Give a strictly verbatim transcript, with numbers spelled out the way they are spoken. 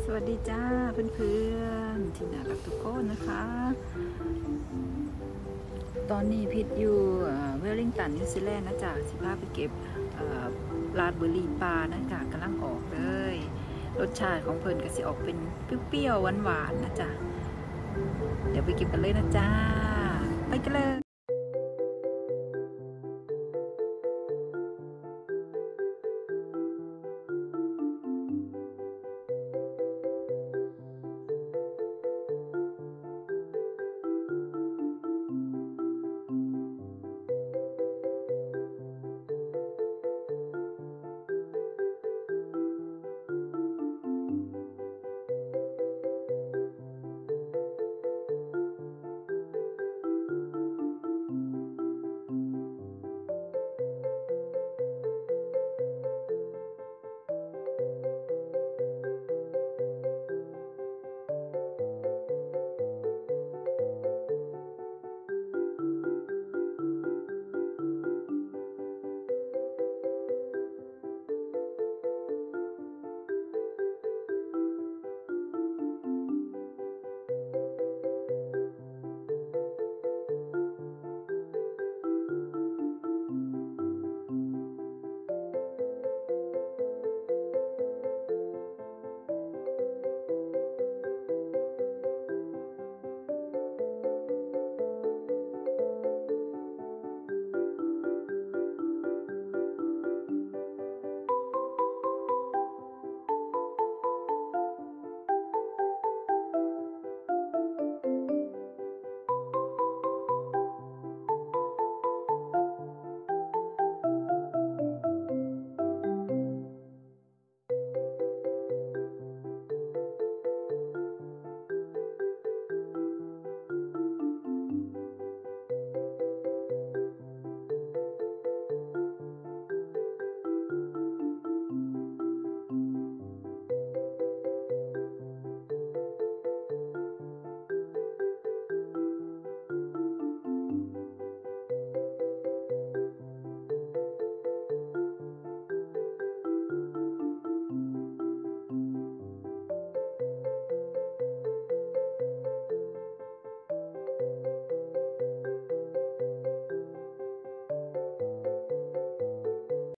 สวัสดีจ้าเพื่อนๆที่น่ารักทุกคนนะคะ ตอนนี้พิดอยู่เวลลิงตันนิวซีแลนด์นะจ๊ะสิพาไปเก็บราสเบอร์รี่ปลานะจ๊ะกำลังออกเลยรสชาติของเพิ่นก็สิออกเป็นเปรี้ยวๆหวานๆนะจ๊ะเดี๋ยวไปเก็บกันเลยนะจ๊ะไปกันเลย